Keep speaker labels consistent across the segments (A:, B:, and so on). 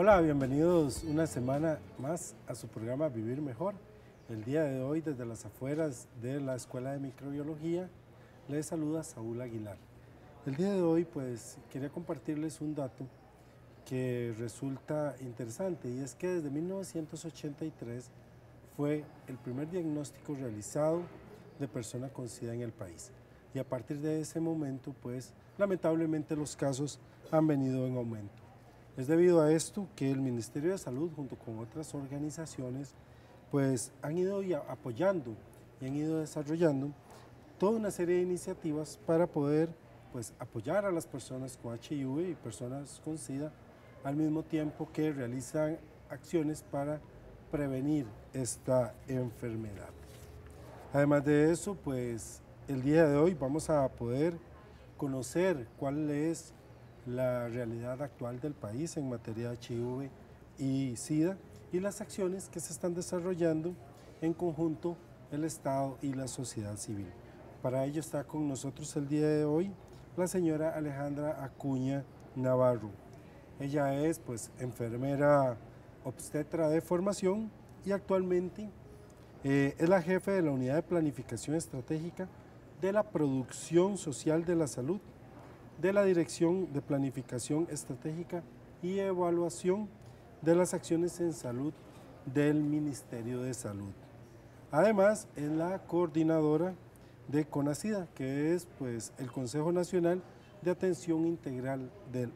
A: Hola, bienvenidos una semana más a su programa Vivir Mejor. El día de hoy, desde las afueras de la Escuela de Microbiología, les saluda Saúl Aguilar. El día de hoy, pues, quería compartirles un dato que resulta interesante, y es que desde 1983 fue el primer diagnóstico realizado de persona con SIDA en el país. Y a partir de ese momento, pues, lamentablemente los casos han venido en aumento. Es debido a esto que el Ministerio de Salud, junto con otras organizaciones, pues han ido apoyando y han ido desarrollando toda una serie de iniciativas para poder, pues, apoyar a las personas con HIV y personas con SIDA, al mismo tiempo que realizan acciones para prevenir esta enfermedad. Además de eso, pues el día de hoy vamos a poder conocer cuál es la realidad actual del país en materia de HIV y SIDA y las acciones que se están desarrollando en conjunto el Estado y la sociedad civil. Para ello está con nosotros el día de hoy la señora Alejandra Acuña Navarro. Ella es, pues, enfermera obstetra de formación y actualmente es la jefe de la Unidad de Planificación Estratégica de la Producción Social de la Salud de la Dirección de Planificación Estratégica y Evaluación de las Acciones en Salud del Ministerio de Salud. Además, es la coordinadora de CONASIDA, que es, pues, el Consejo Nacional de Atención Integral del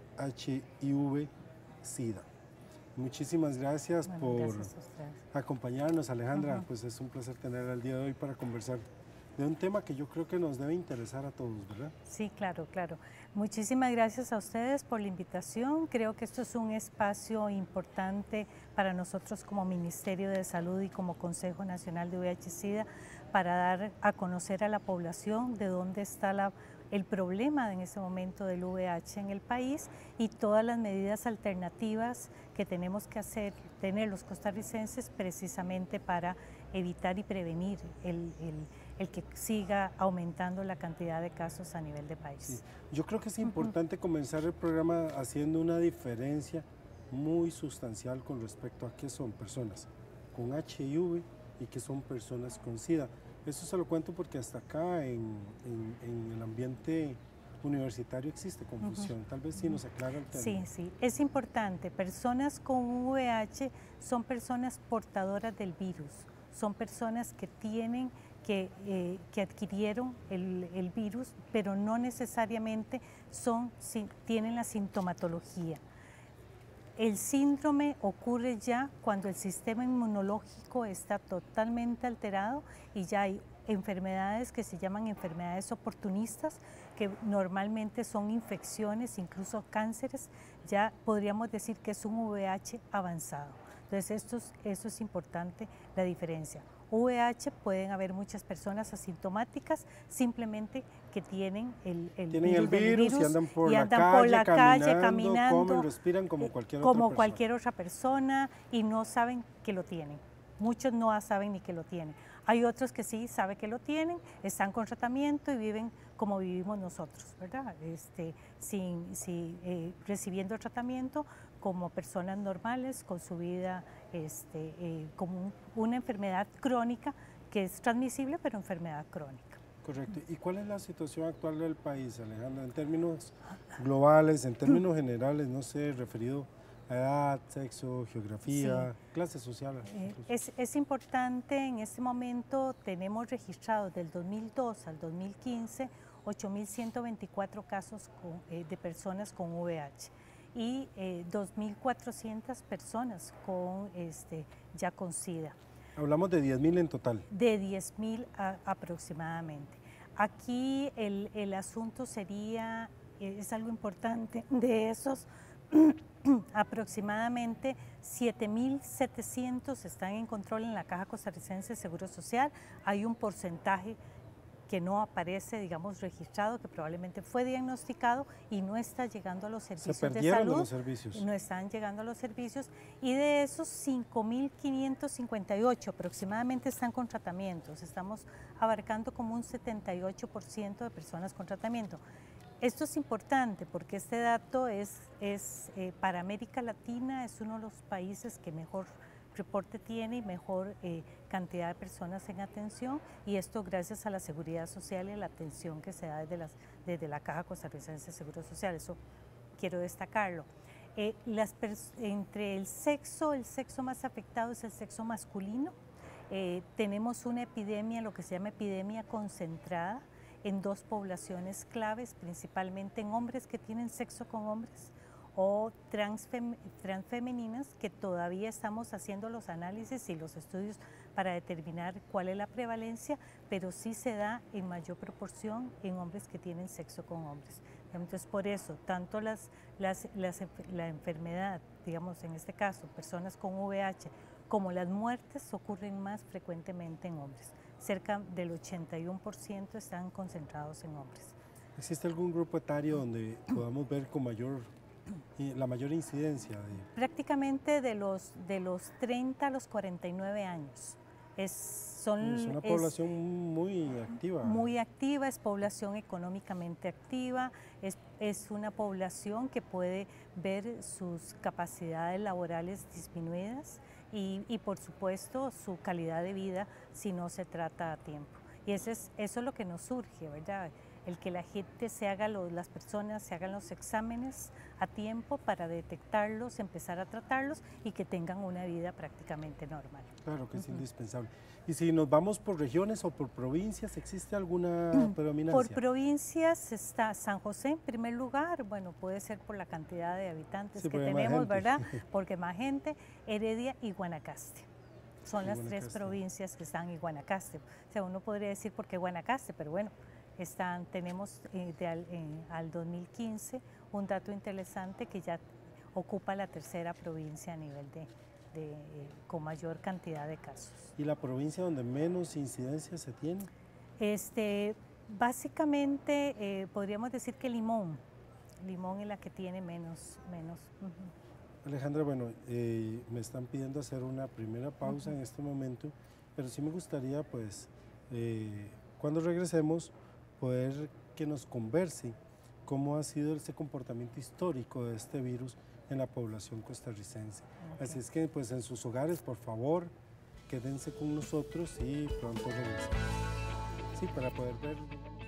A: HIV-SIDA. Muchísimas gracias por acompañarnos, Alejandra. Pues es un placer tenerla el día de hoy para conversar de un tema que yo creo que nos debe interesar a todos, ¿verdad?
B: Sí, claro, claro. Muchísimas gracias a ustedes por la invitación. Creo que esto es un espacio importante para nosotros como Ministerio de Salud y como Consejo Nacional de VIH-Sida para dar a conocer a la población de dónde está el problema en este momento del VIH en el país y todas las medidas alternativas que tenemos que tener los costarricenses precisamente para evitar y prevenir el que siga aumentando la cantidad de casos a nivel de país.
A: Sí. Yo creo que es importante comenzar el programa haciendo una diferencia muy sustancial con respecto a qué son personas con HIV y qué son personas con SIDA. Eso se lo cuento porque hasta acá en el ambiente universitario existe confusión. Tal vez sí nos aclara el tema.
B: Sí, sí, es importante. Personas con VIH son personas portadoras del virus, son personas que que adquirieron el virus, pero no necesariamente tienen la sintomatología. El síndrome ocurre ya cuando el sistema inmunológico está totalmente alterado y ya hay enfermedades que se llaman enfermedades oportunistas, que normalmente son infecciones, incluso cánceres. Ya podríamos decir que es un VIH avanzado. Entonces eso es importante, la diferencia. VIH pueden haber muchas personas asintomáticas simplemente que tienen el
A: virus y andan por la calle caminando, comen, respiran como
B: cualquier otra persona y no saben que lo tienen. Muchos no saben ni que lo tienen. Hay otros que sí saben que lo tienen, están con tratamiento y viven como vivimos nosotros, ¿verdad? Recibiendo tratamiento como personas normales, con su vida como una enfermedad crónica que es transmisible, pero enfermedad crónica.
A: Correcto. ¿Y cuál es la situación actual del país, Alejandra, en términos globales, en términos generales, no sé, referido a edad, sexo, geografía, sí, clase social?
B: Es importante, en este momento tenemos registrados del 2002 al 2015 8.124 casos de personas con VIH y 2.400 personas ya con SIDA.
A: Hablamos de 10.000 en total.
B: De 10.000 aproximadamente. Aquí el asunto sería, es algo importante, de esos aproximadamente 7.700 están en control en la Caja Costarricense de Seguro Social. Hay un porcentaje que no aparece, digamos, registrado, que probablemente fue diagnosticado y no está llegando a los servicios de salud.
A: Se perdieron los servicios.
B: No están llegando a los servicios y de esos 5.558 aproximadamente están con tratamientos. Estamos abarcando como un 78% de personas con tratamiento. Esto es importante porque este dato para América Latina es uno de los países que mejor reporte tiene y mejor cantidad de personas en atención, y esto gracias a la seguridad social y a la atención que se da desde la Caja Costarricense de Seguro Social. Eso quiero destacarlo. Entre el sexo más afectado es el sexo masculino. Tenemos una epidemia, lo que se llama epidemia concentrada, en dos poblaciones claves, principalmente en hombres que tienen sexo con hombres o transfemeninas, que todavía estamos haciendo los análisis y los estudios para determinar cuál es la prevalencia, pero sí se da en mayor proporción en hombres que tienen sexo con hombres. Entonces, por eso, tanto la enfermedad, digamos en este caso, personas con VIH, como las muertes ocurren más frecuentemente en hombres. Cerca del 81% están concentrados en hombres.
A: ¿Existe algún grupo etario donde podamos ver con la mayor incidencia?
B: Prácticamente de los 30 a los 49 años.
A: Es una población muy activa.
B: Muy activa, es población económicamente activa, es una población que puede ver sus capacidades laborales disminuidas y por supuesto su calidad de vida si no se trata a tiempo. Y eso es lo que nos surge, ¿verdad? El que la gente las personas se hagan los exámenes a tiempo para detectarlos, empezar a tratarlos y que tengan una vida prácticamente normal.
A: Claro que es indispensable. Y si nos vamos por regiones o por provincias, ¿existe alguna predominancia?
B: Por provincias está San José en primer lugar, bueno, puede ser por la cantidad de habitantes que tenemos, ¿verdad? Porque más gente, Heredia y Guanacaste. Son las tres provincias que están en Guanacaste. O sea, uno podría decir por qué Guanacaste, pero bueno, tenemos al 2015 un dato interesante que ya ocupa la tercera provincia a nivel con mayor cantidad de casos.
A: ¿Y la provincia donde menos incidencia se tiene?
B: Básicamente podríamos decir que Limón es la que tiene menos.
A: Alejandra, bueno, me están pidiendo hacer una primera pausa en este momento, pero sí me gustaría, pues, cuando regresemos, poder que nos converse cómo ha sido ese comportamiento histórico de este virus en la población costarricense. Okay. Así es que, pues, en sus hogares, por favor, quédense con nosotros y pronto regresamos. Sí, para poder ver.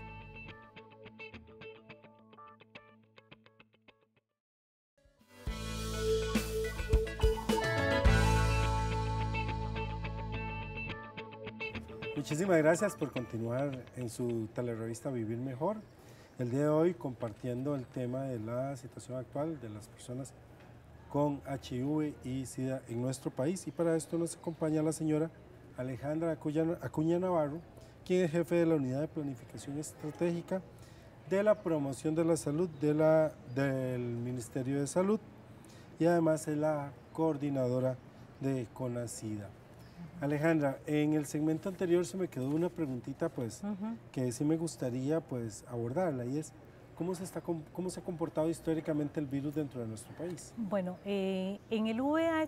A: Muchísimas gracias por continuar en su telerevista Vivir Mejor. El día de hoy compartiendo el tema de la situación actual de las personas con HIV y SIDA en nuestro país. Y para esto nos acompaña la señora Alejandra Acuña Navarro, quien es jefe de la Unidad de Planificación Estratégica de la Promoción de la Salud del Ministerio de Salud y además es la coordinadora de CONASIDA. Alejandra, en el segmento anterior se me quedó una preguntita, pues, que sí me gustaría, pues, abordarla, y es ¿cómo se ha comportado históricamente el virus dentro de nuestro país?
B: Bueno, en el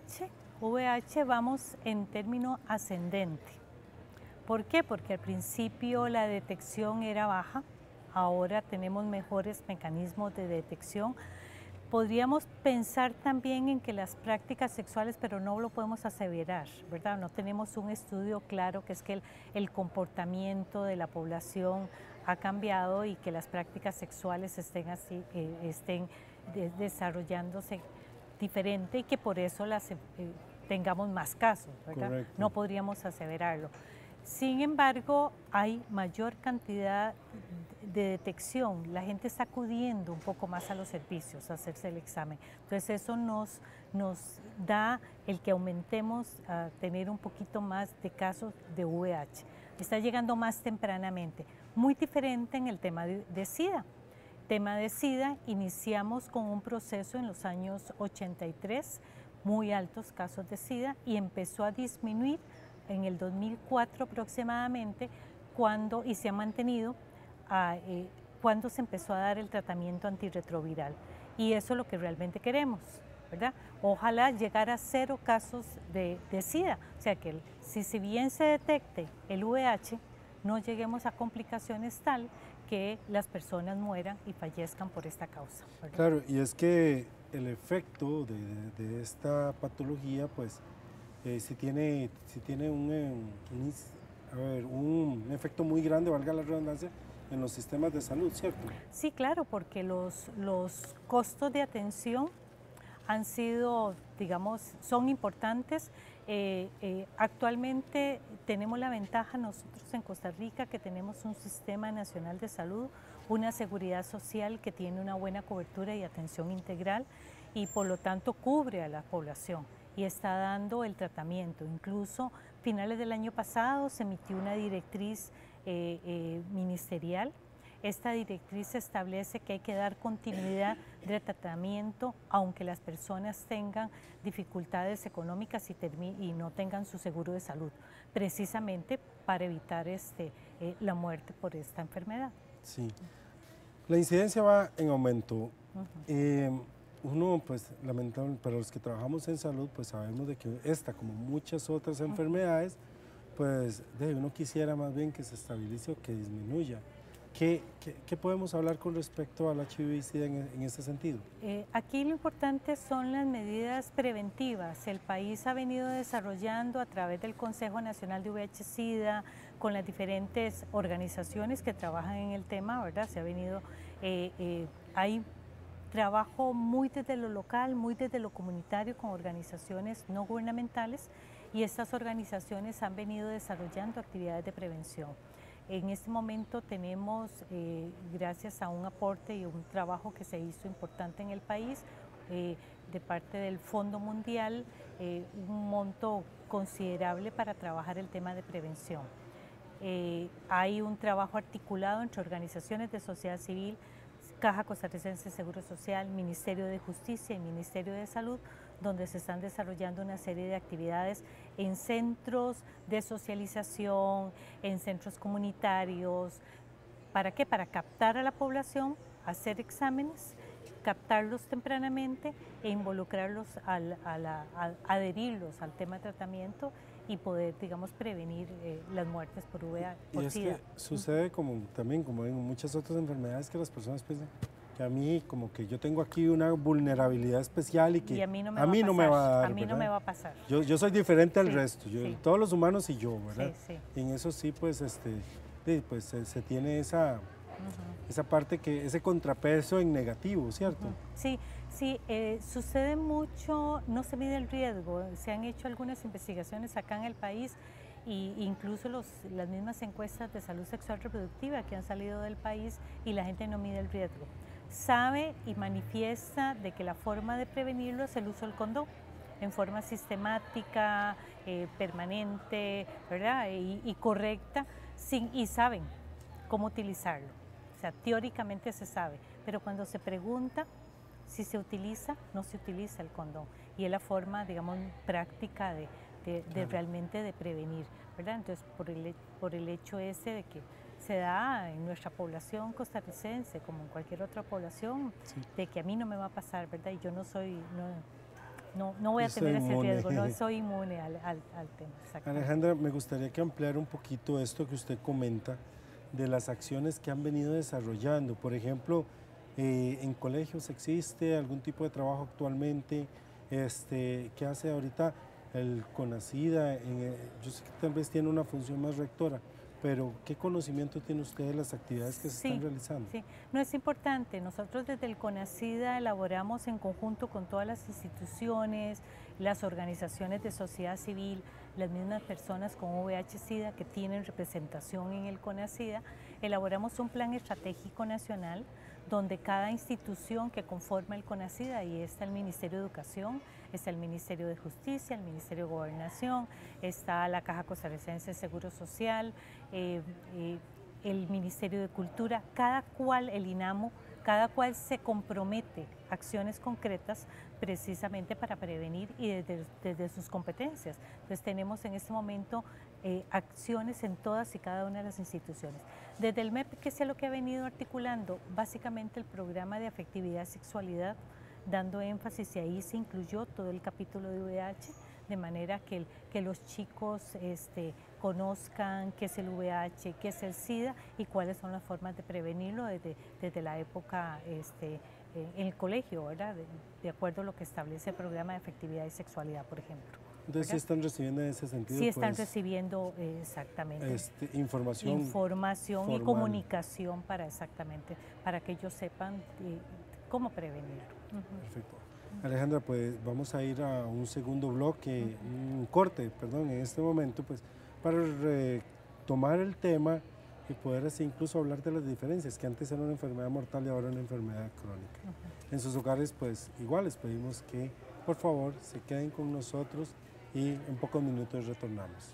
B: VIH vamos en término ascendente. ¿Por qué? Porque al principio la detección era baja, ahora tenemos mejores mecanismos de detección. Podríamos pensar también en que las prácticas sexuales, pero no lo podemos aseverar, ¿verdad? No tenemos un estudio claro que es que el comportamiento de la población ha cambiado y que las prácticas sexuales estén desarrollándose diferente y que por eso tengamos más casos, ¿verdad? Correcto. No podríamos aseverarlo. Sin embargo, hay mayor cantidad de detección, la gente está acudiendo un poco más a los servicios, a hacerse el examen. Entonces eso nos da el que aumentemos a tener un poquito más de casos de VIH. Está llegando más tempranamente, muy diferente en el tema de SIDA. Tema de SIDA, iniciamos con un proceso en los años 83, muy altos casos de SIDA, y empezó a disminuir en el 2004 aproximadamente, y se ha mantenido cuando se empezó a dar el tratamiento antirretroviral. Y eso es lo que realmente queremos, ¿verdad? Ojalá llegar a 0 casos de SIDA, o sea que si bien se detecte el VIH, no lleguemos a complicaciones tal que las personas mueran y fallezcan por esta causa, ¿verdad?
A: Claro, y es que el efecto de esta patología, pues, si tiene un efecto muy grande, valga la redundancia, en los sistemas de salud, ¿cierto?
B: Sí, claro, porque los costos de atención han sido, digamos, son importantes. Actualmente tenemos la ventaja nosotros en Costa Rica que tenemos un sistema nacional de salud, una seguridad social que tiene una buena cobertura y atención integral y por lo tanto cubre a la población y está dando el tratamiento. Incluso finales del año pasado se emitió una directriz ministerial. Esta directriz establece que hay que dar continuidad de tratamiento aunque las personas tengan dificultades económicas y no tengan su seguro de salud, precisamente para evitar la muerte por esta enfermedad.
A: Sí. La incidencia va en aumento. Uno, pues, lamentable, pero los que trabajamos en salud, pues sabemos de que esta, como muchas otras enfermedades, pues uno quisiera más bien que se estabilice o que disminuya. ¿Qué podemos hablar con respecto al HIV y SIDA en ese sentido?
B: Aquí lo importante son las medidas preventivas. El país ha venido desarrollando a través del Consejo Nacional de VIH-Sida, con las diferentes organizaciones que trabajan en el tema, ¿verdad? Se ha venido, hay trabajo muy desde lo local, muy desde lo comunitario con organizaciones no gubernamentales y estas organizaciones han venido desarrollando actividades de prevención. En este momento tenemos, gracias a un aporte y un trabajo que se hizo importante en el país, de parte del Fondo Mundial, un monto considerable para trabajar el tema de prevención. Hay un trabajo articulado entre organizaciones de sociedad civil, Caja Costarricense de Seguro Social, Ministerio de Justicia y Ministerio de Salud, donde se están desarrollando una serie de actividades en centros de socialización, en centros comunitarios. ¿Para qué? Para captar a la población, hacer exámenes, captarlos tempranamente e involucrarlos, adherirlos al tema de tratamiento y poder, digamos, prevenir las muertes por VIH, por SIDA.
A: Que sucede también como en muchas otras enfermedades que las personas piensan que a mí como que yo tengo aquí una vulnerabilidad especial y que
B: a mí no me
A: va a dar,
B: a mí no
A: ¿verdad?
B: me va a pasar.
A: Yo soy diferente al
B: Sí,
A: resto,
B: sí.
A: todos los humanos y yo, ¿verdad?
B: Sí, sí.
A: Y en eso sí, pues, pues se tiene esa parte, ese contrapeso en negativo, ¿cierto?
B: Sí, sí, sucede mucho, no se mide el riesgo. Se han hecho algunas investigaciones acá en el país e incluso las mismas encuestas de salud sexual reproductiva que han salido del país y la gente no mide el riesgo. Sabe y manifiesta de que la forma de prevenirlo es el uso del condón en forma sistemática, permanente, ¿verdad? Y correcta, y saben cómo utilizarlo. O sea, teóricamente se sabe, pero cuando se pregunta si se utiliza, no se utiliza el condón. Y es la forma, digamos, práctica de realmente de prevenir, ¿verdad? Entonces, por el hecho ese de que se da en nuestra población costarricense, como en cualquier otra población, sí, de que a mí no me va a pasar, ¿verdad? Y yo no soy, no voy a tener ese riesgo, no soy inmune al tema.
A: Alejandra, me gustaría que ampliara un poquito esto que usted comenta de las acciones que han venido desarrollando. Por ejemplo, en colegios existe algún tipo de trabajo actualmente, ¿qué hace ahorita el CONACYDA? Yo sé que tal vez tiene una función más rectora, pero ¿qué conocimiento tiene usted de las actividades que se están realizando?
B: Sí, no, es importante. Nosotros desde el CONACYDA elaboramos en conjunto con todas las instituciones, las organizaciones de sociedad civil, las mismas personas con VIH-Sida que tienen representación en el CONACYDA, elaboramos un plan estratégico nacional donde cada institución que conforma el CONACYDA, ahí está el Ministerio de Educación, está el Ministerio de Justicia, el Ministerio de Gobernación, está la Caja Costarricense de Seguro Social, el Ministerio de Cultura, cada cual, el INAMO, cada cual se compromete a acciones concretas precisamente para prevenir y desde sus competencias. Entonces tenemos en este momento acciones en todas y cada una de las instituciones. Desde el MEP, que es lo que ha venido articulando, básicamente el programa de afectividad y sexualidad, dando énfasis, y ahí se incluyó todo el capítulo de VIH, de manera que los chicos conozcan qué es el VIH, qué es el SIDA y cuáles son las formas de prevenirlo desde la época en el colegio, ¿verdad? De acuerdo a lo que establece el programa de efectividad y sexualidad, por ejemplo.
A: Entonces, ¿sí están recibiendo en ese sentido?
B: Sí están recibiendo exactamente
A: información
B: formal y comunicación para que ellos sepan cómo prevenirlo.
A: Perfecto. Alejandra, pues vamos a ir a un segundo bloque, un corte, perdón, en este momento, pues para retomar el tema y poder así incluso hablar de las diferencias, que antes era una enfermedad mortal y ahora una enfermedad crónica. En sus hogares, pues igual les pedimos que por favor se queden con nosotros y en pocos minutos retornamos.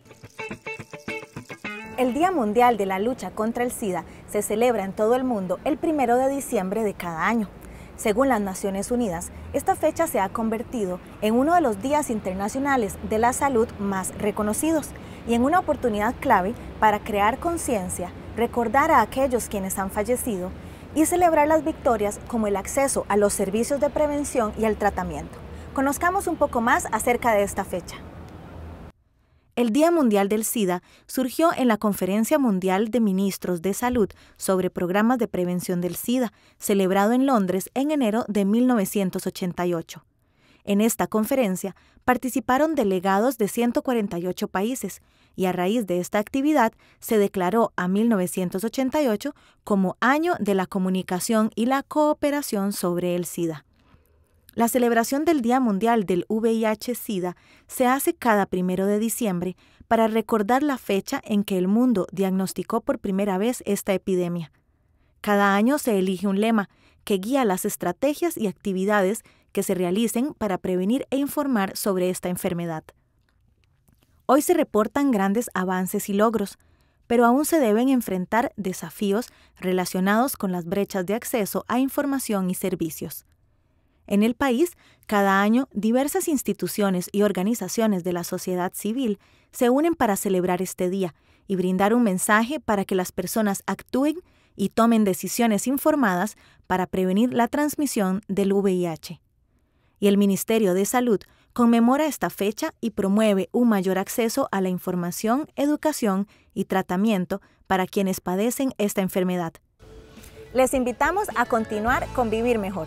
C: El Día Mundial de la Lucha contra el SIDA se celebra en todo el mundo el 1 de diciembre de cada año. Según las Naciones Unidas, esta fecha se ha convertido en uno de los días internacionales de la salud más reconocidos y en una oportunidad clave para crear conciencia, recordar a aquellos quienes han fallecido y celebrar las victorias como el acceso a los servicios de prevención y al tratamiento. Conozcamos un poco más acerca de esta fecha. El Día Mundial del SIDA surgió en la Conferencia Mundial de Ministros de Salud sobre Programas de Prevención del SIDA, celebrado en Londres en enero de 1988. En esta conferencia participaron delegados de 148 países y a raíz de esta actividad se declaró a 1988 como Año de la Comunicación y la Cooperación sobre el SIDA. La celebración del Día Mundial del VIH-Sida se hace cada 1 de diciembre para recordar la fecha en que el mundo diagnosticó por primera vez esta epidemia. Cada año se elige un lema que guía las estrategias y actividades que se realicen para prevenir e informar sobre esta enfermedad. Hoy se reportan grandes avances y logros, pero aún se deben enfrentar desafíos relacionados con las brechas de acceso a información y servicios. En el país, cada año, diversas instituciones y organizaciones de la sociedad civil se unen para celebrar este día y brindar un mensaje para que las personas actúen y tomen decisiones informadas para prevenir la transmisión del VIH. Y el Ministerio de Salud conmemora esta fecha y promueve un mayor acceso a la información, educación y tratamiento para quienes padecen esta enfermedad. Les invitamos a continuar con Vivir Mejor.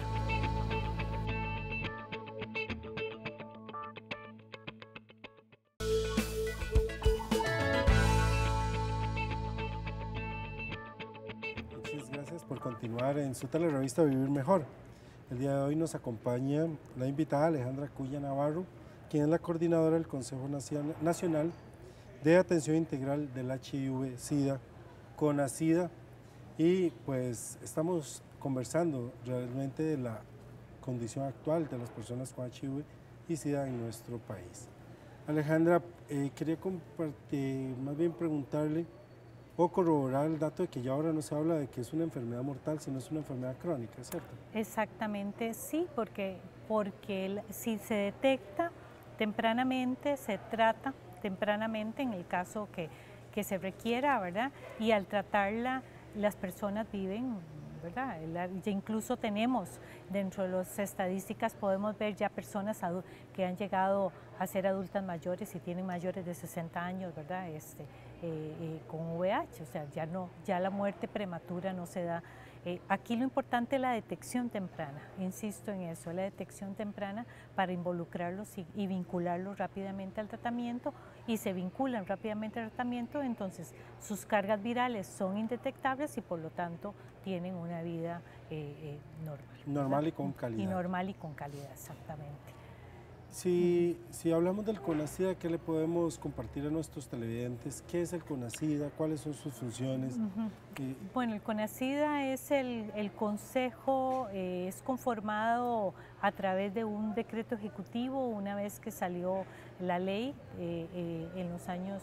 A: Muchas gracias por continuar en su telerevista Vivir Mejor. El día de hoy nos acompaña la invitada Alejandra Cuya Navarro, quien es la coordinadora del Consejo Nacional de Atención Integral del HIV-Sida, CONASIDA, y pues estamos conversando realmente de la condición actual de las personas con HIV y SIDA en nuestro país. Alejandra, quería más bien preguntarle o corroborar el dato de que ya ahora no se habla de que es una enfermedad mortal, sino es una enfermedad crónica, ¿cierto?
B: Exactamente, sí, porque si se detecta tempranamente, se trata tempranamente en el caso que se requiera, ¿verdad? Y al tratarla, las personas viven, ¿verdad? Ya incluso tenemos dentro de las estadísticas, podemos ver ya personas que han llegado a ser adultas mayores y tienen mayores de 60 años, ¿verdad? Con VIH, o sea, ya la muerte prematura no se da. Aquí lo importante es la detección temprana, insisto en eso, la detección temprana para involucrarlos y vincularlos rápidamente al tratamiento, y se vinculan rápidamente al tratamiento, entonces sus cargas virales son indetectables y por lo tanto tienen una vida normal.
A: Normal y con calidad.
B: Y normal y con calidad, exactamente.
A: Si hablamos del CONASIDA, ¿qué le podemos compartir a nuestros televidentes? ¿Qué es el CONASIDA? ¿Cuáles son sus funciones?
B: Bueno, el CONASIDA es el consejo, es conformado a través de un decreto ejecutivo una vez que salió la ley en los años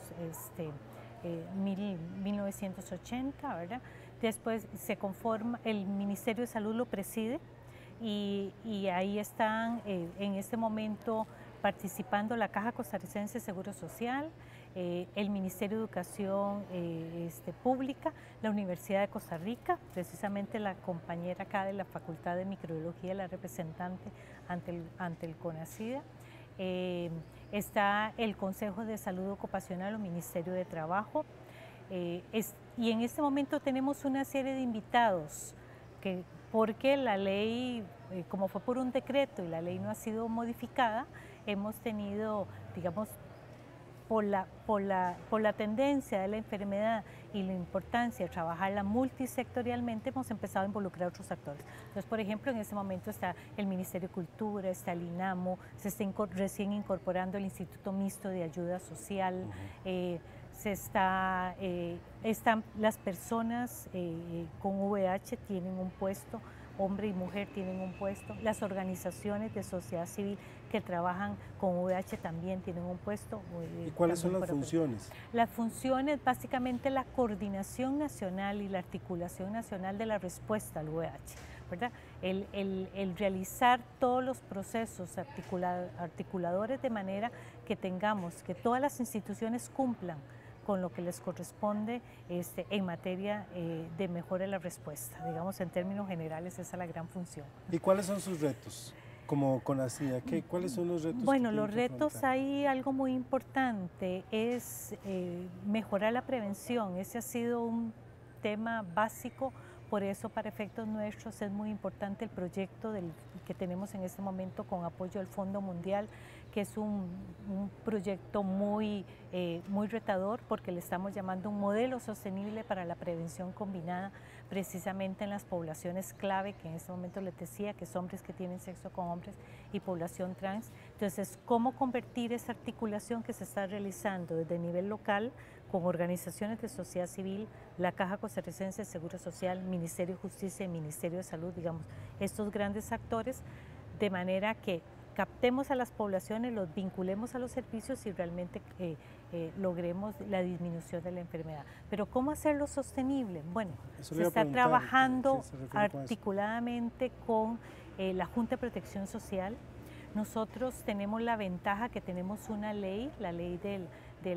B: 1980, ¿verdad? Después se conforma, el Ministerio de Salud lo preside. Y ahí están en este momento participando la Caja Costarricense de Seguro Social, el Ministerio de Educación Pública, la Universidad de Costa Rica, precisamente la compañera acá de la Facultad de Microbiología, la representante ante el CONASIDA, está el Consejo de Salud Ocupacional o Ministerio de Trabajo, y en este momento tenemos una serie de invitados, porque la ley, como fue por un decreto y la ley no ha sido modificada, hemos tenido, digamos, por la tendencia de la enfermedad y la importancia de trabajarla multisectorialmente, hemos empezado a involucrar a otros actores. Entonces, por ejemplo, en este momento está el Ministerio de Cultura, está el INAMO, se está recién incorporando el Instituto Mixto de Ayuda Social, están las personas con VIH tienen un puesto, hombre y mujer tienen un puesto, las organizaciones de sociedad civil que trabajan con VIH también tienen un puesto.
A: ¿Y cuáles son las funciones?
B: Las funciones, básicamente la coordinación nacional y la articulación nacional de la respuesta al VIH, ¿verdad? El realizar todos los procesos articuladores de manera que que todas las instituciones cumplan con lo que les corresponde en materia de mejora de la respuesta. Digamos, en términos generales, esa es la gran función.
A: ¿Y cuáles son sus retos? Como CONACYDA, ¿cuáles son los retos?
B: Bueno, los retos, hay algo muy importante, es mejorar la prevención. Ese ha sido un tema básico, por eso para efectos nuestros es muy importante el proyecto que tenemos en este momento con apoyo del Fondo Mundial, que es un proyecto muy retador, porque le estamos llamando un modelo sostenible para la prevención combinada, precisamente en las poblaciones clave, que en este momento les decía, que es hombres que tienen sexo con hombres y población trans. Entonces, ¿cómo convertir esa articulación que se está realizando desde el nivel local con organizaciones de sociedad civil, la Caja Costarricense de Seguro Social, Ministerio de Justicia y Ministerio de Salud, digamos, estos grandes actores, de manera que captemos a las poblaciones, los vinculemos a los servicios y realmente logremos la disminución de la enfermedad. Pero ¿cómo hacerlo sostenible? Bueno, se está trabajando articuladamente con la Junta de Protección Social. Nosotros tenemos la ventaja que tenemos una ley, la ley de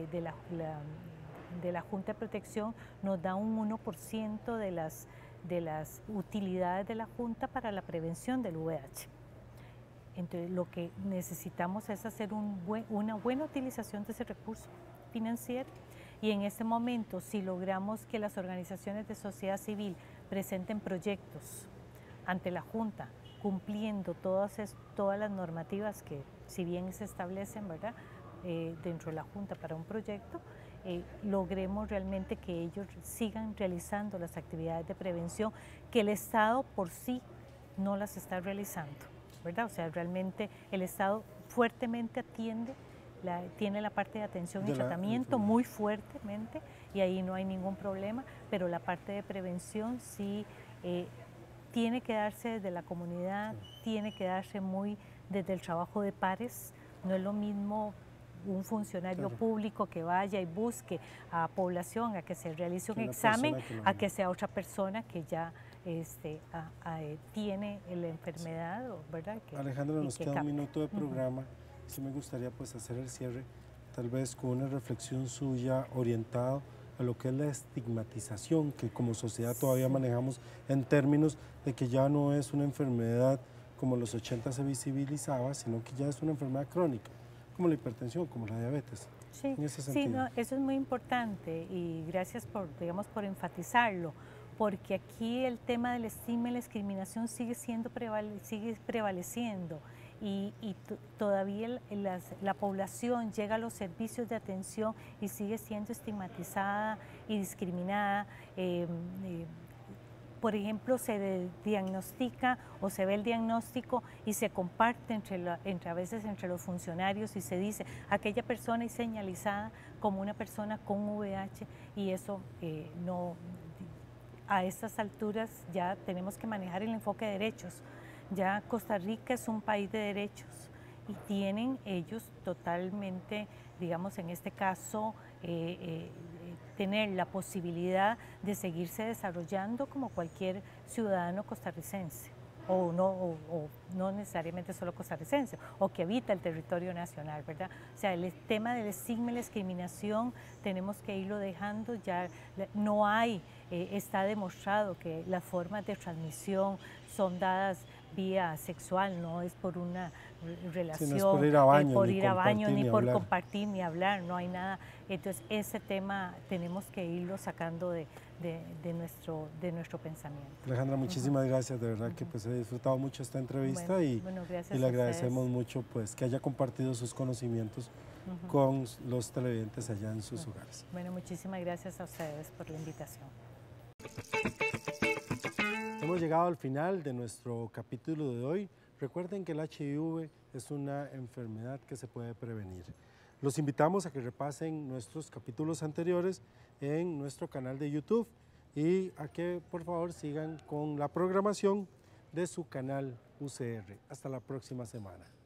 B: la Junta de Protección nos da un 1% de las utilidades de la Junta para la prevención del VIH. Entonces, lo que necesitamos es hacer una buena utilización de ese recurso financiero, y en este momento, si logramos que las organizaciones de sociedad civil presenten proyectos ante la Junta, cumpliendo todas las normativas que, si bien se establecen, ¿verdad?, dentro de la Junta para un proyecto, logremos realmente que ellos sigan realizando las actividades de prevención que el Estado por sí no las está realizando, ¿verdad? O sea, realmente el Estado fuertemente tiene la parte de atención y tratamiento muy fuertemente, y ahí no hay ningún problema, pero la parte de prevención sí tiene que darse desde la comunidad, tiene que darse muy desde el trabajo de pares. No es lo mismo un funcionario público que vaya y busque a población a que se realice un examen, a que sea otra persona que ya tiene la enfermedad, ¿verdad?
A: Alejandra, nos queda un minuto de programa. Sí me gustaría pues hacer el cierre, tal vez con una reflexión suya orientada a lo que es la estigmatización que como sociedad todavía manejamos, en términos de que ya no es una enfermedad como en los 80 se visibilizaba, sino que ya es una enfermedad crónica, como la hipertensión, como la diabetes.
B: Sí, en ese sentido. Sí, no, eso es muy importante, y gracias por enfatizarlo, porque aquí el tema del estigma y la discriminación sigue prevaleciendo, y todavía la población llega a los servicios de atención y sigue siendo estigmatizada y discriminada. Por ejemplo, se diagnostica o se ve el diagnóstico y se comparte a veces entre los funcionarios, y se dice aquella persona es señalizada como una persona con VIH, y eso no, a estas alturas ya tenemos que manejar el enfoque de derechos. Ya Costa Rica es un país de derechos y tienen ellos totalmente, digamos, en este caso, tener la posibilidad de seguirse desarrollando como cualquier ciudadano costarricense, o no necesariamente solo costarricense, o que habita el territorio nacional, ¿verdad? O sea, el tema del estigma y la discriminación tenemos que irlo dejando, ya no hay, está demostrado que las formas de transmisión son dadas vía sexual, no es por una relación,
A: sí, no es por ir a baño,
B: por
A: ni
B: ir a baño, ni por
A: hablar.
B: compartir, ni hablar, no hay nada. Entonces ese tema tenemos que irlo sacando de nuestro pensamiento.
A: Alejandra, muchísimas gracias, de verdad que pues he disfrutado mucho esta entrevista y le agradecemos mucho pues que haya compartido sus conocimientos con los televidentes allá en sus hogares.
B: Bueno, muchísimas gracias a ustedes por la invitación.
A: Hemos llegado al final de nuestro capítulo de hoy. Recuerden que el HIV es una enfermedad que se puede prevenir. Los invitamos a que repasen nuestros capítulos anteriores en nuestro canal de YouTube y a que por favor sigan con la programación de su canal UCR. Hasta la próxima semana.